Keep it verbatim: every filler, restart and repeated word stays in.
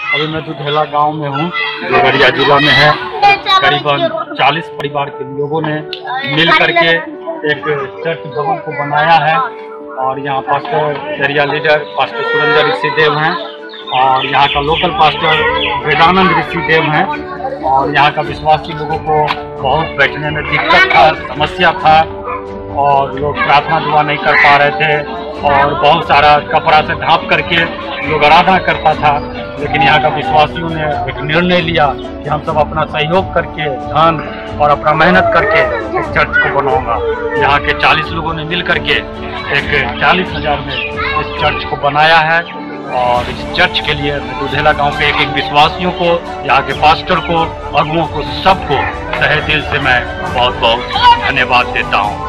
अभी मैं दुधेला गांव में हूँ, देवरिया जिला में है। करीबन चालीस परिवार के लोगों ने मिल करके एक चर्च भवन को बनाया है और यहाँ pastor area leader pastor Surendra Rishi Dev हैं और यहाँ का लोकल पास्टर वेदानंद ऋषि देव हैं। और यहाँ का विश्वासी लोगों को बहुत बैठने में दिक्कत था, समस्या था और लोग प्रार्थना दुआ नहीं कर पा रहे थे और बहुत सारा कपड़ा से ढांप करके लोग आराधना करता था। लेकिन यहाँ का विश्वासियों ने एक निर्णय लिया कि हम सब अपना सहयोग करके धन और अपना मेहनत करके इस चर्च को बनाऊंगा। यहाँ के चालीस लोगों ने मिल करके एक चालीस हजार में इस चर्च को बनाया है और इस चर्च के लिए मैं दुधेला गांव के एक एक विश्वासियों को, यहाँ के पास्टर को, अगुओं को, सबको तहे दिल से मैं बहुत बहुत धन्यवाद देता हूँ।